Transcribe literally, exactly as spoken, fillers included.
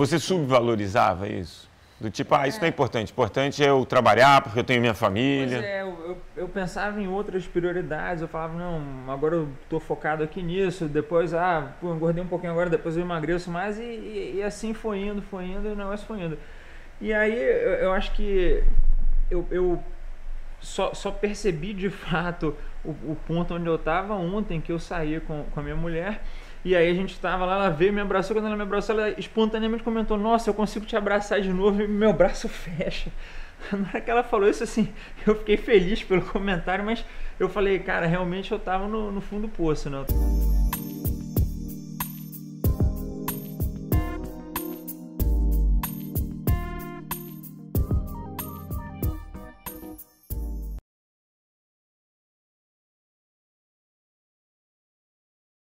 você subvalorizava isso? Do tipo, ah, isso não é importante. Importante é eu trabalhar porque eu tenho minha família. Pois é, eu, eu, eu pensava em outras prioridades. Eu falava, não, agora eu tô focado aqui nisso. Depois, ah, pô, engordei um pouquinho agora, depois eu emagreço mais. E, e, e assim foi indo, foi indo, e o negócio foi indo. E aí, eu, eu acho que eu, eu só, só percebi de fato o, o ponto onde eu tava ontem, que eu saí com, com a minha mulher. E aí a gente tava lá, ela veio, me abraçou, quando ela me abraçou, ela espontaneamente comentou, nossa, eu consigo te abraçar de novo e meu braço fecha. Na hora que ela falou isso, assim, eu fiquei feliz pelo comentário, mas eu falei, cara, realmente eu tava no, no fundo do poço, né?